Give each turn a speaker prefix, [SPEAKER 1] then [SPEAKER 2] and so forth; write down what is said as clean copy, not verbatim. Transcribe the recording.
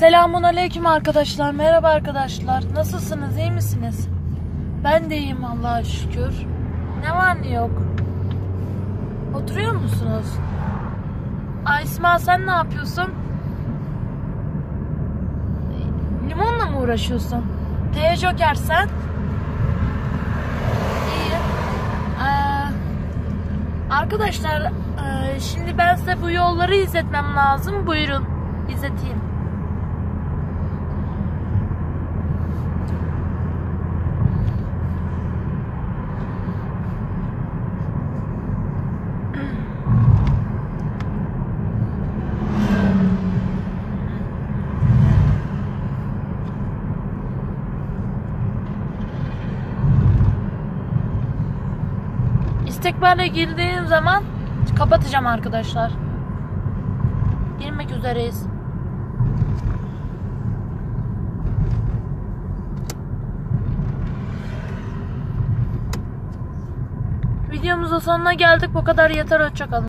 [SPEAKER 1] Selamun aleyküm arkadaşlar. Merhaba arkadaşlar. Nasılsınız? İyi misiniz? Ben de iyiyim Allah'a şükür. Ne var ne yok? Oturuyor musunuz? İsmail sen ne yapıyorsun? Limonla mı uğraşıyorsun? Joker sen? İyi. Arkadaşlar şimdi ben size bu yolları izletmem lazım. Buyurun izleteyim. İstikbale girdiğim zaman kapatacağım arkadaşlar. Girmek üzereyiz. Videomuzun sonuna geldik. Bu kadar yeter. Hoşça kalın.